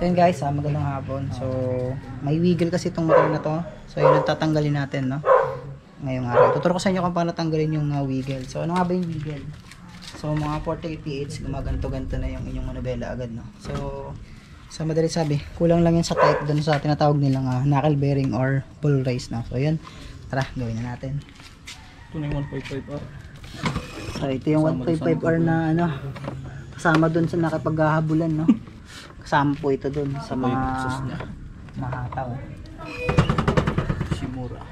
So yun guys, magandang hapon. So may wiggle kasi itong motor na to. So yun ang tatanggalin natin, no? Ngayong araw. Tuturo ko sa inyo kung paano tanggalin yung wiggle. So ano nga ba yung wiggle? So mga 40 PH, gumaganto-ganto na yung inyong manubela agad, no? So sa madali sabi, kulang lang yan sa type doon sa tinatawag nilang knuckle bearing or pull race, no? So yun, tara, gawin na natin. Ito na yung 1.5R. So ito yung 1.5R na ano, kasama doon sa nakipaghahabulan, no? Kasama po ito doon sa mga mahataw. Shimura.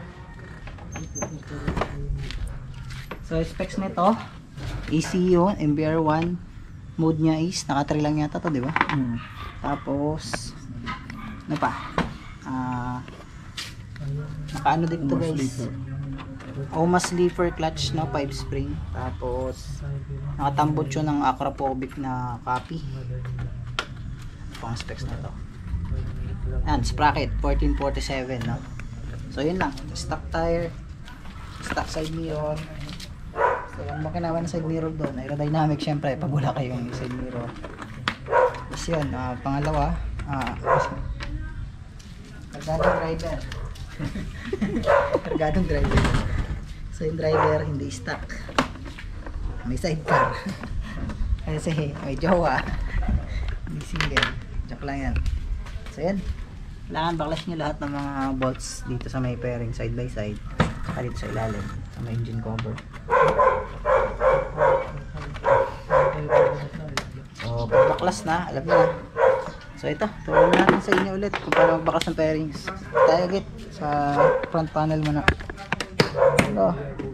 So specs nito, ECU, MBR1, mode niya is naka 3 lang yata to, di ba? Tapos ano pa? Naka-ano din to guys. Omas lever clutch na 5 spring. Tapos nakatambot yun ng Acropovic na copy. Pang specs na to. Yan, sprocket 1447, no? So yun lang, stock tire, stock side mirror. So yung makinawa na side mirror doon, aerodynamic syempre pag wala kayong side mirror. Tapos yun, pangalawa, kargadong driver. Kargadong driver. So yung driver hindi stock, may sidecar. Kasi may jowa, hindi single. Joke lang yan. So yan, kailangan baklas nyo lahat ng mga bolts dito sa may pairing side by side, saka dito sa ilalim sa may engine cover. So pag baklas na, alam nyo na. So ito, turuan natin sa inyo ulit kung paano magbaklas ng pairings. Tayo agad sa front panel muna. Ito.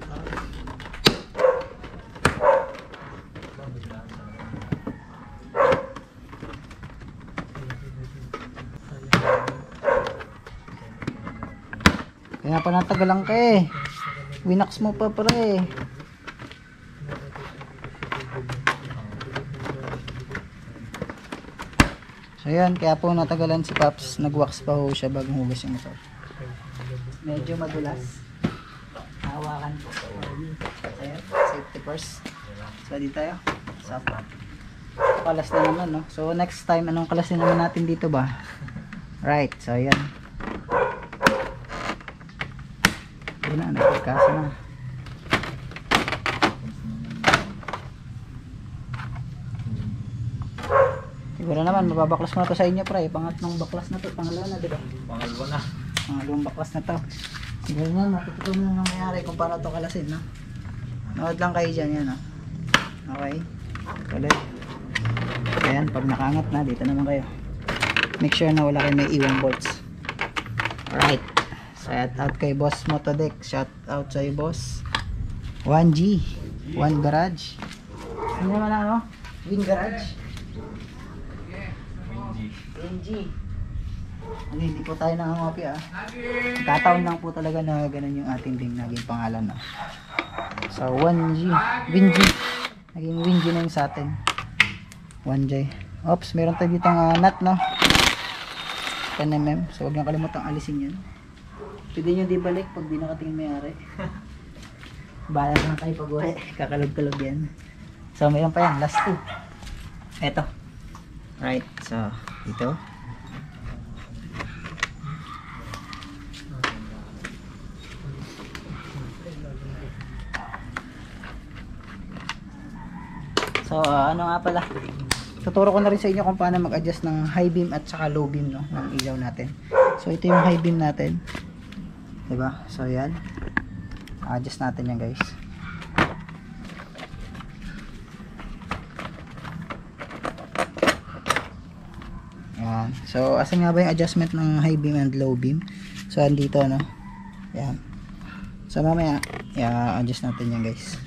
Kaya pa natagalan ka eh. Winax mo pa pare. So yan, kaya po natagalan si Paps. Nagwax pa ho siya bagong hugas yung motor. Medyo madulas. Hawakan po. So yan, safety first. So dito tayo. Sapa. Kalas na naman, no? So next time, anong kalasin naman natin dito ba? Right, so yan. Yun na, nagkasa na. Siguro naman, mababaklas mo na to sa inyo pre. Pangatlong baklas na to, pangalawa na diba? Pangalawa na. Pangalawang baklas na to. Siguro naman, matutunan mo nangyayari kung paano to kalasin, no? Nood lang kayo dyan, yan, no? Okay. Ulit. Ayan, pag nakaangat na, dito naman kayo. Make sure na wala kayo may iwang bolts. Alright. Shout out kay Boss Motodeck. Shout out sa'yo boss. 1G 1 Garage. Ano naman ano? Win Garage. WinG. Ano, hindi po tayo nangangopi Kataon lang po talaga na ganun yung ating ding naging pangalan, no? So 1G WinG. Naging WinG na yung sa atin. 1J. Oops, meron tayo ditong nut, no? 10mm. So huwag nyo kalimutang alisin yan. Pwede nyo di balik pag di nakatingin may-ari. Balas na tayo pag-uwi. Kakalog-kalog yan. So mayroon pa yan. Last 2. Eto. Right. So dito. So ano nga pala, tuturo ko na rin sa inyo kung paano mag-adjust ng high beam at saka low beam, no, ng ilaw natin. So ito yung high beam natin, diba? So yan, adjust natin yan guys. Yan. So asan nga ba yung adjustment ng high beam and low beam? So andito, no? Yan. So mamaya adjust natin yan guys.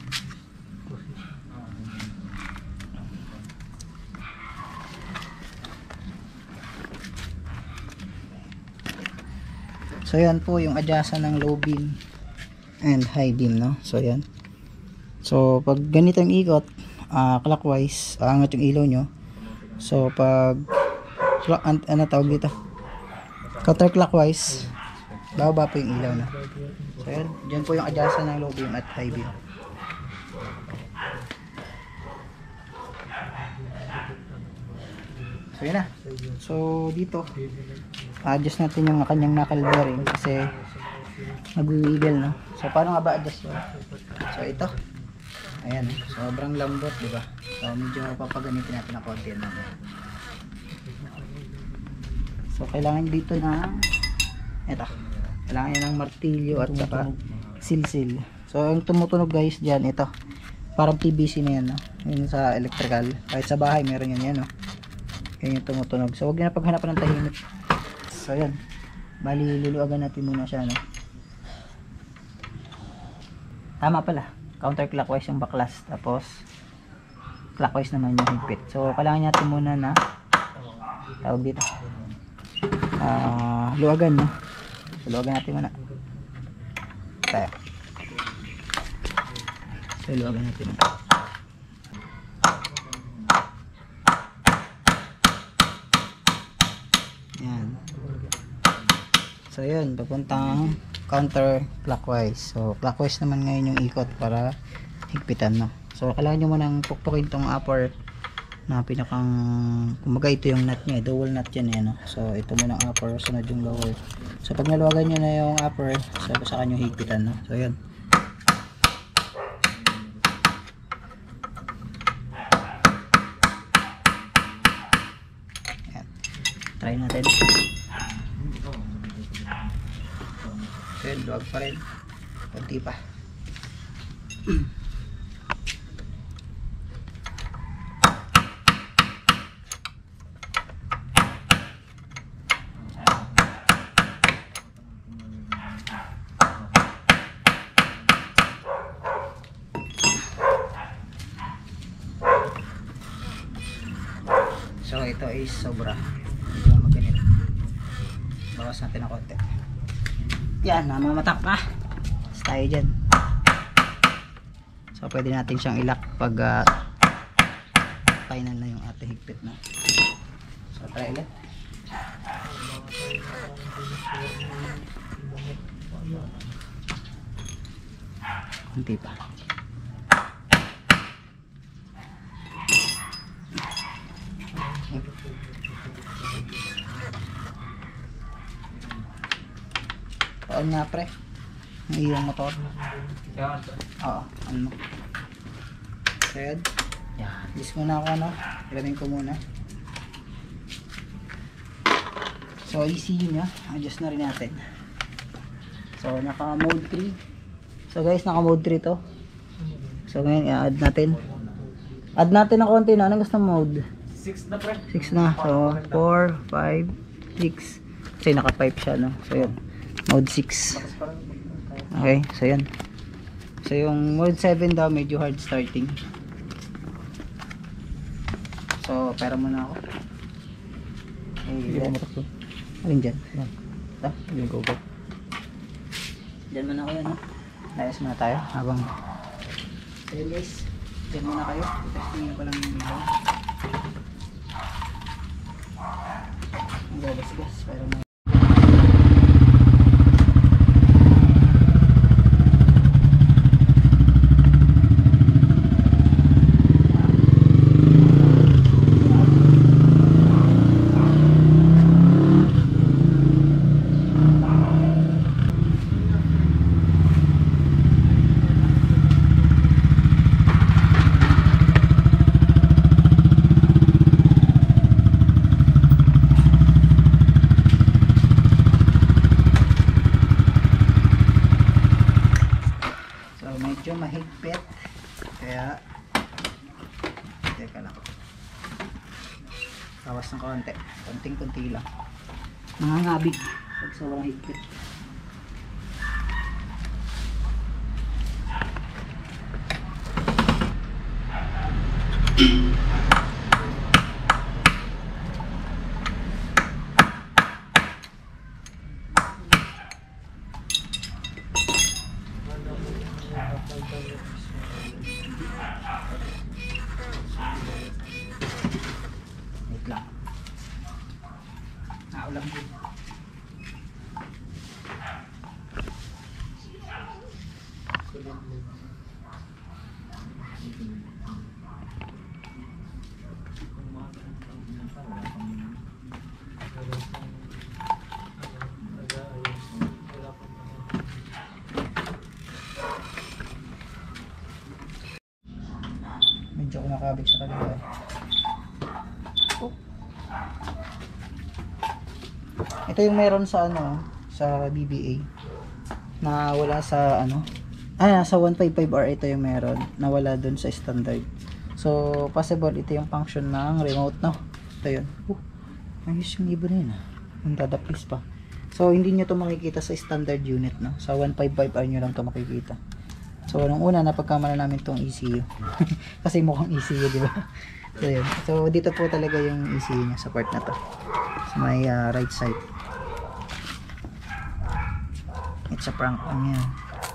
So yan po yung adjustan ng low beam and high beam, no? So yan. So pag ganito yung ikot, clockwise, aangat yung ilaw nyo. So pag ano tawag dito? Counterclockwise, bababa po yung ilaw, no? So yan, dyan po yung adjustan ng low beam at high beam. So yun na. So dito, adjust natin yung kanyang knuckle bearing kasi nagwi-wiggle, no? So paano nga ba adjust yun? So ito, ayan, sobrang lambot, di ba? So medyo papaganitin natin na konti na. So kailangan dito na ito, kailangan yan ng martilyo at saka silsil. So yung tumutunog guys dyan, ito parang PVC na yan, no? Yun sa electrical, kahit sa bahay meron yan, no? Yan yung tumutunog. So huwag nyo na paghanapan ng tahimik. So yan, bali luluagan natin muna siya, no? Tama pala, counterclockwise yung baklas, tapos clockwise naman yung higpit. So kailangan natin muna na tawag dito luwagan, no? So luwagan natin muna tayo. So luwagan natin muna. Yan. So yun, papuntang counterclockwise. So clockwise naman ngayon yung ikot para higpitan, no? So kailangan nyo munang pukpukin tong upper na pinakang, kumaga ito yung nut nya, dual nut yan, no? So ito muna ang upper, sunod yung lower. So pag naluwagan nyo na yung upper, so saka nyo higpitan, no? So yun. Ayan. Try natin. So yun, luwag pa rin. Kunti pa. So ito is sobra. Ito ang maganito. Bawas natin ng konti. Yan, namamatak pa. Basta tayo dyan. So pwede natin siyang ilak pag final na yung ating higpit, na. So try ulit. Kunti pa. On nga pre, may yung motor. Oo, ano mo. Red. List muna ako, ano, ilamin ko muna. So ECU nya, adjust na rin natin. So naka mode 3. So guys, naka mode 3 to. So ngayon i-add natin. Add natin ng konti na. Anong gusto mode? 6 na pre. 6 na. So 4, 5, 6. Kasi naka 5 siya, no. So yun, mode 6. Okay, so yan. So yung mode 7 daw medyo hard starting. So pera muna ako. Okay, alin dyan? Ito? Yung go. Dyan muna ako yan, no? Layas muna tayo habang. So yun guys, dyan muna kayo. Testingin ko lang yung ilaw. Ang gagas-gas, pero may mahigpit, kaya teka lang, bawas ng konti, konting-kunti lang, nangangabig pag sobrang higpit. Wait lang. Naulang din. Ito yung meron sa ano, sa BBA na wala sa ano, sa 155R ito yung meron na wala dun sa standard. So possible ito yung function ng remote, no? Ito yun. Ayos yung ibon na yun, yung dadapis pa. So hindi nyo to makikita sa standard unit, no? Sa 155R nyo lang to makikita. So nung una napagkamala namin tong ECU kasi mukhang ECU, di ba? So yun. So dito po talaga yung ECU nya sa part na to, sa may right side. It's a prank on yan.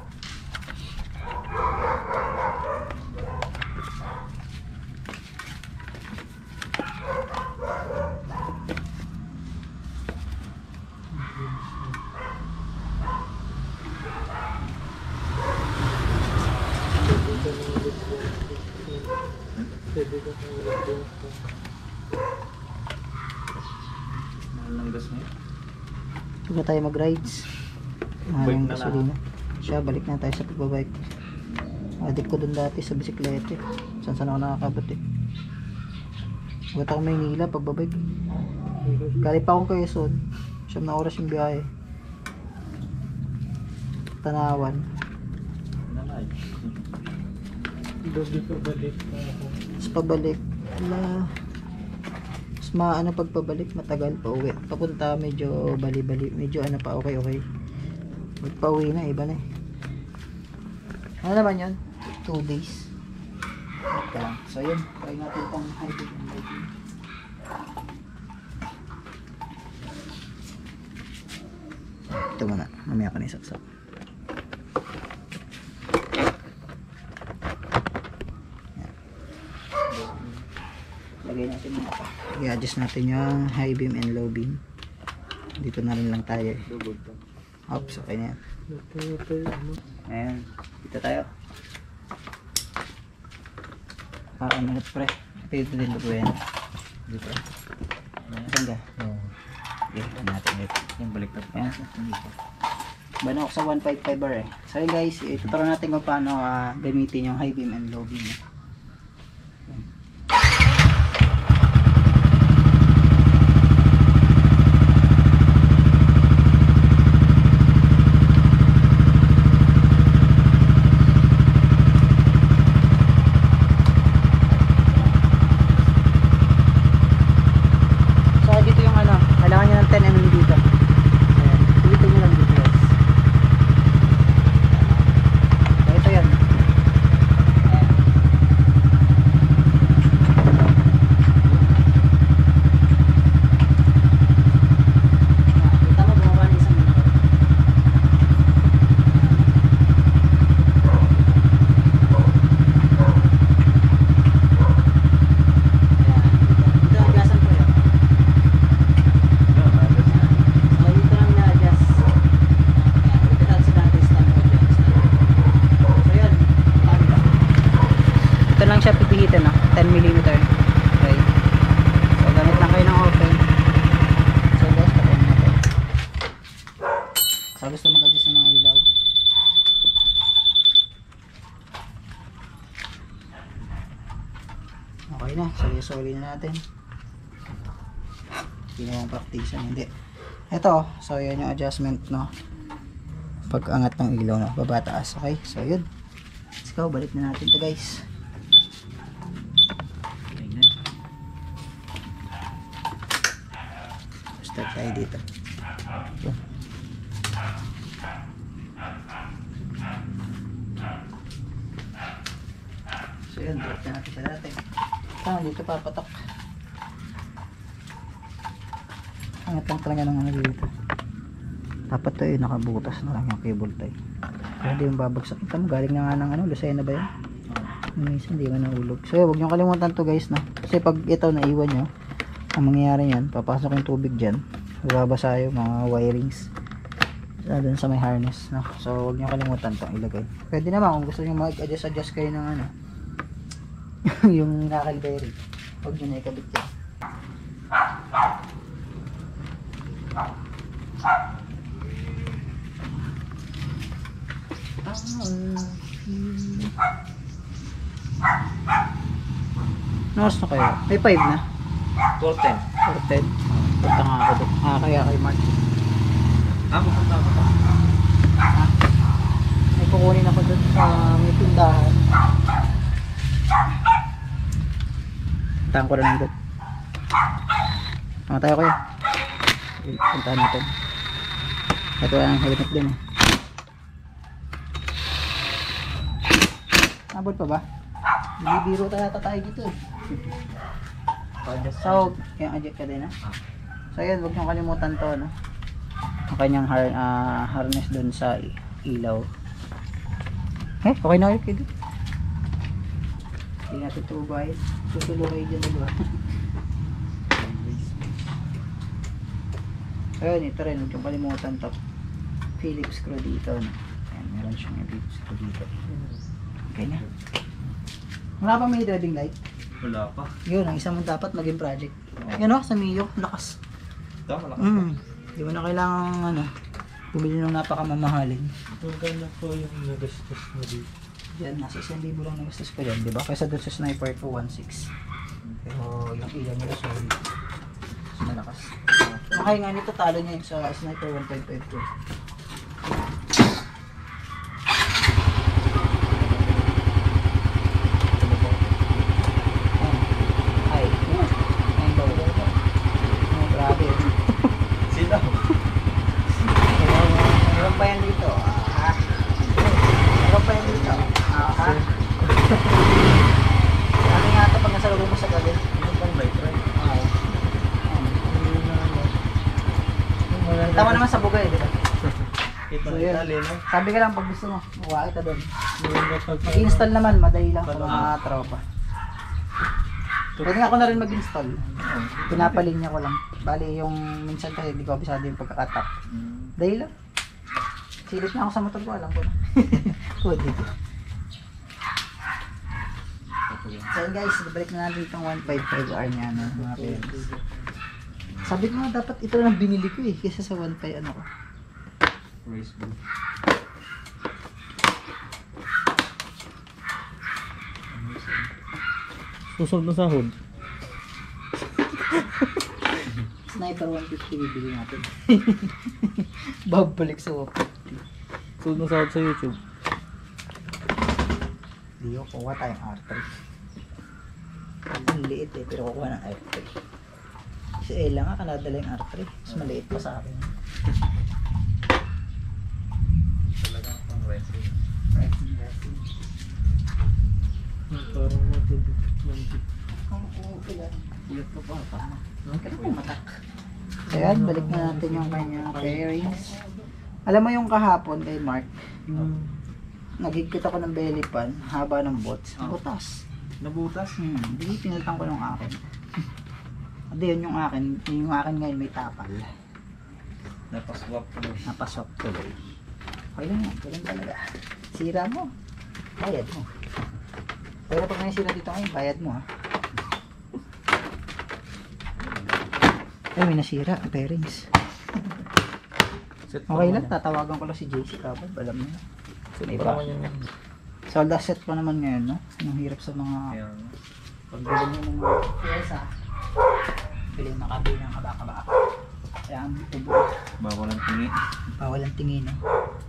Huwag na tayo mag-rides. Maraming gasolina. Siya, balik na tayo sa pagbabike. Adik ko dun dati sa bisiklete. Saan ako nakakabot eh. Huwag ako Maynila pagbabike. Galing pa akong Quezon. 7 na oras yung biyahe. Tanawan. Dobi pa balik na ako. Tapos pabalik. Mas maano pagpabalik, matagal pa uwi. Papunta medyo bali-bali. Medyo ano pa, okay. Magpa-uwi na, iba na eh. Ano naman yun? 2 days. Okay lang. So yun, try natin itong hybrid and lighting. Ito muna, mamaya ka na isaksak. Lagay natin muna pa. I-adjust natin yung high beam and low beam. Dito na rin lang tayo eh. Oops, okay na yan. Ayan, dito tayo. Minute pre. Dito din ba yan? Dito. Saan ka? Okay, natin ito. Yung balik na pa. Bano ako sa 155R eh. So guys, ituturo natin kung paano gamitin yung high beam and low beam. Siya pipihitin 10mm. Okay. So gamit lang kayo ng open. So guys, patayin natin. So gusto mag-adjust ng mga ilaw. Okay na, soli na natin. Ginawang praktisan, hindi. Ito, so yan yung adjustment, no. Pag angat ng ilaw, no, baba taas. Okay, so yun. Let's go, balik na natin to guys. Start tayo dito. Yun. So yun, drop na natin sa dati. Dito papatok. Angat lang talaga ng ano dito. Dapat to nakabutas na lang yung cable tie. Kaya hindi yung babagsak. Kita mo, galing na nga ng ano, Lucena ba yan? Minsan hindi man nahulog. So huwag nyo kalimutan to guys, no? Kasi pag ito naiwan nyo, ang mangyayari yan, papasok yung tubig dyan, babasa yung mga wirings dun sa may harness, no? So huwag nyo kalimutan itong ilagay. Pwede naman kung gusto nyo mag-adjust kayo ng ano yung knuckle, huwag nyo na ikabit yan. Noos na kayo? May 5 na? 410. Or 10. Punta nga ako doon. Kaya kay Mark. Pupunta ako pa. May kukunin ako doon sa may tindahan. Puntahan ko rin lang doon. Tama tayo kuya. Puntahan natin. Ito ang helmet din eh. Abot pa ba? Bibiro tayo dito eh. So, yung adject ka din ha? So yun, huwag niyong kalimutan to, no? Ang kanyang harness dun sa ilaw. Okay na kayo dito. Hindi natin ito ubahin. Susulo kayo dyan, diba? Ayun, ito rin, huwag niyong kalimutan to. Phillips screw dito, no? Ayan, meron siyang Phillips screw dito. Okay na. Wala pa may driving light? Wala pa. Yun, ang isa mong dapat maging project. Yun o, sa Mio, lakas. Ito, malakas. Di mo na kailangan bumili ng napakamamahalin. Magkano po yung nagastos mo dito? Diyan, nasa 1,000 lang nagastos ko dyan, di ba? Kaysa doon sa sniper ko, 1,600. Pero yung ilaw nila solid. Mas malakas. Makaya nga nito, talo niya yung sa sniper 1.52. Tama naman sa bugay, di ba? So, yun. Sabi ka lang pag gusto mo, makuha kita doon. Mag-install naman, madali lang sa mga tropa. Pwede nga ako na rin mag-install. Pinapalinya ko lang. Bali yung minsan kasi hindi ko abisado yung pagkakatap. Dahil lang. Silip na ako sa motor ko, alam ko na. Pwede. So yun guys, balik na natin itong 155R niya, no, mga parents. Sabi ko nga dapat ito lang binili ko eh, kaysa sa 1.5 ano ko. Race blue. Susunod na sahod. Sniper 150 bibili natin. Babalik sa 150. Susunod na sahod sa YouTube. Hindi ko kuha tayong R3. Ang liit eh, pero kukuha ng R3. Si Ella nga kanadala yung R3. Mas maliit pa sa akin. Talagang pang racing. Racing. Parang matubig. Oo, pala. Ulit ka pa. Tama. Kaya po matak. So yan, balik na natin yung kanyang bearings. Alam mo yung kahapon kay Mark, nagigkit ako ng belly pan, haba ng bolts. Butas. Nabutas? Hindi, pinalitan ko ng akin. Hindi, yun yung akin. Yung akin ngayon may tapal. Napaswap ko. Napaswap tuloy. Okay lang yan, ganun talaga. Sira mo, bayad mo. Pero pag may sira dito ngayon, bayad mo ha. Ay, may nasira, bearings. Okay lang, tatawagan ko lang si JC kapag, alam mo na. Diba? Solda set pa naman ngayon, no? Ang hirap sa mga pagbili mo ng mga pyesa. Bili ng makabili ng kabaka-baka. Kaya ang tubo. Bawal ang tingi. Bawal ang tingin, no?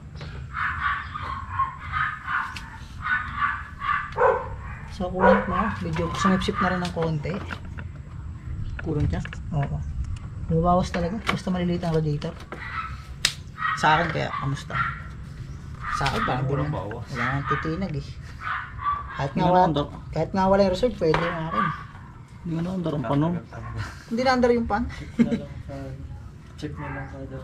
So, coolant mo, medyo sumipsip na rin ng konti. Kurang siya? Oo. Bumabawas talaga, basta maliliit ang radiator. Sa akin kaya, kamusta? Sa akin parang di na, wala nang titinag eh. Kahit nga wala yung reserve, pwede yung akin. Hindi nga naandar ang panon. Hindi na-under yung pan. Check mo lang kada.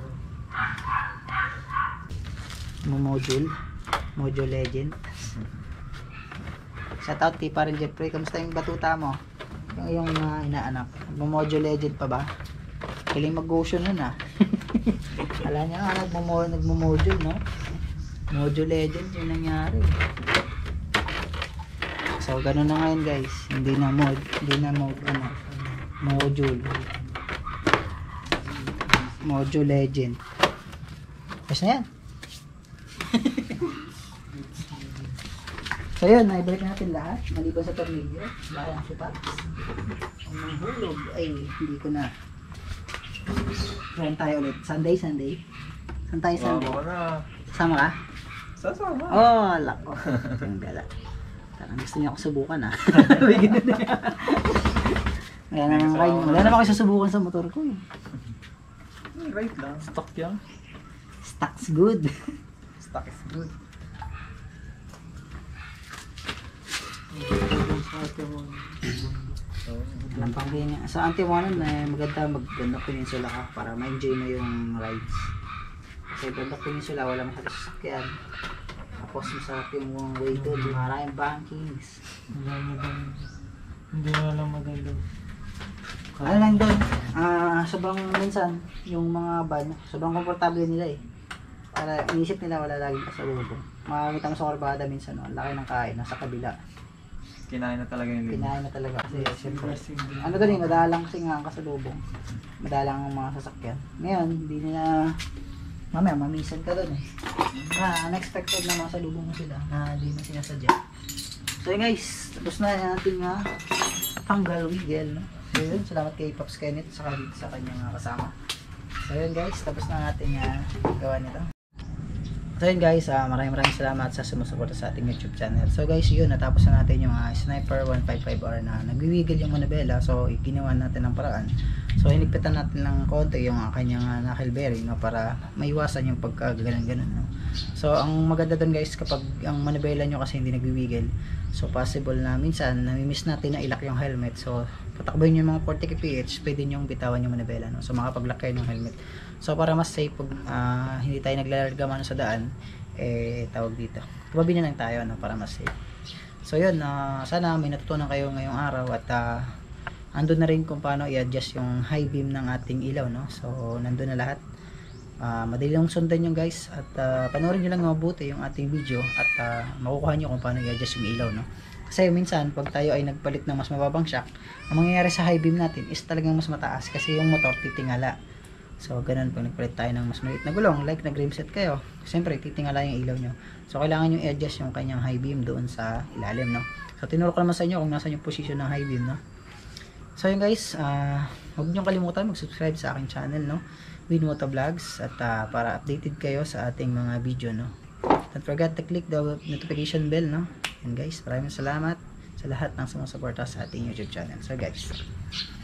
Module Legend. Shoutout kay Paril Jeffrey, kamusta yung batuta mo? Yung inaanak. Module Legend pa ba? Kiling mag-ocean nun ah. Alam niya nga, nagmo-module, no? Module Legend yung nangyari. So, ganun na ngayon guys. Hindi na module. Module Legend. Tapos na yan. So, yun, naibalik natin lahat. Maliban sa tornilyo. Baka ang sipat. Ang hulog ay hindi ko na. Kain tayo ulit. Sunday. Saan tayo Sunday? Wala na. Sama ka? Sasama. Oh, lako. Ang gala. Parang gusto niya ako subukan ah. Wala naman ako susubukan sa motor ko eh. Right lang. Stock yan. Stock's good. Stock is good. Alam pang ganyan. Sa Antiwanan maganda peninsula ka para ma-enjoy mo yung rides. Kasi ganda peninsula, wala masyadong sasakyan. Tapos masarap yung way doon, maraming bankings. Hindi mo lang maganda. Ano lang doon, sobrang minsan, yung mga van, sobrang komportable nila eh. Para inisip nila wala laging kasalubong. Makakita mo sa kurbada minsan, no? Ang laki ng kain, nasa kabila. Kinain na talaga yung Kinain na talaga kasi siyempre. Ano doon eh, madalang kasi nga ang kasalubong. Madalang ang mga sasakyan. Ngayon, hindi nila, mamaya mamisan ka doon eh. Unexpected na mga salubong mo sila na hindi mo sinasadya. So yun guys, tapos na yung ating tanggal wiggle. No? So yun, salamat kay Pops Kenneth saka dito sa kanyang kasama. So yun guys, tapos na natin gawa nito. So yun guys, maraming salamat sa sumusuporta sa ating YouTube channel. So guys, yun, natapos na natin yung Sniper 155R na nagwiwiggle yung manibela. So ginawa natin ng paraan. So hinigpitan natin ng konti yung kanyang knuckle bearing, no, para maiwasan yung pagkaganon-ganon. No? So ang maganda doon guys, kapag ang manibela nyo kasi hindi nagwiwiggle, so possible na minsan namimiss natin na ilak yung helmet. So patakboy nyo yung mga 40 kph, pwede nyo bitawan yung manibela. No? So makapag-lock kayo ng helmet. So para mas safe pag hindi tayo naglalarga man sa daan, tawag dito, tumabi na lang tayo, no, para mas safe. So yun, sana may natutunan kayo ngayong araw at andun na rin kung paano i-adjust yung high beam ng ating ilaw, no. So nandun na lahat. Madali lang sundan nyo guys at panoorin nyo lang mabuti yung ating video at makukuha nyo kung paano i-adjust yung ilaw, no. Kasi minsan pag tayo ay nagpalit ng mas mababang shock, ang mangyayari sa high beam natin is talagang mas mataas kasi yung motor titingala. So ganun pag nagpalit tayo ng mas maliit na gulong, like nag-rim set kayo, siyempre titingala yung ilaw nyo. So kailangan nyo i-adjust yung kanyang high beam doon sa ilalim, no. So tinuro ko naman sa inyo kung nasa yung position ng high beam, no. So yun guys, huwag nyo kalimutan mag-subscribe sa aking channel, no, Win Moto Vlogs, at para updated kayo sa ating mga video, no. Don't forget to click the notification bell, no. And guys, maraming salamat sa lahat ng sumusuporta sa ating YouTube channel. So guys,